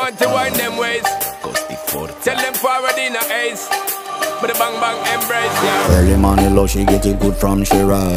want to wind them ways. Tell them forward in a ace. But the bang bang embrace, yeah. Early morning low, she get it good from she rise.